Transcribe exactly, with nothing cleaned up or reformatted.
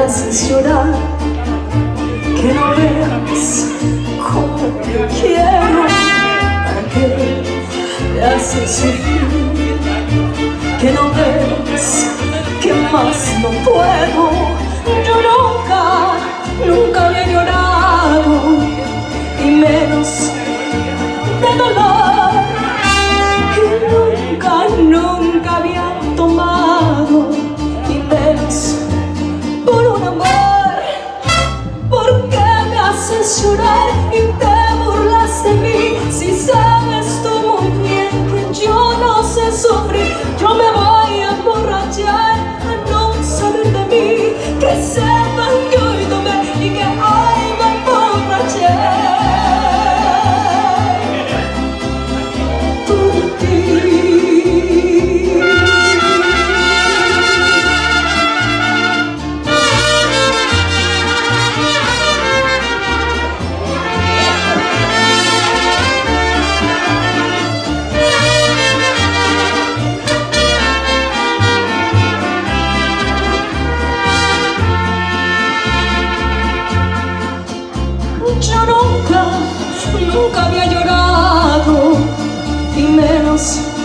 haces llorar, que no veas cómo te quiero, para qué te haces sufrir, que no ves que más no puedo. Yo nunca, nunca había llorado, y menos de dolor, y nunca, nunca había tomado, y menos por un amor. ¿Por qué me haces llorar y te burlas de mí? Si sabes tú muy bien que yo no sé sufrir. Yo me voy a emborrachar a no saber de mí, que sepan que hoy tomé y que hoy me emborraché. Yo nunca, nunca había llorado, y menos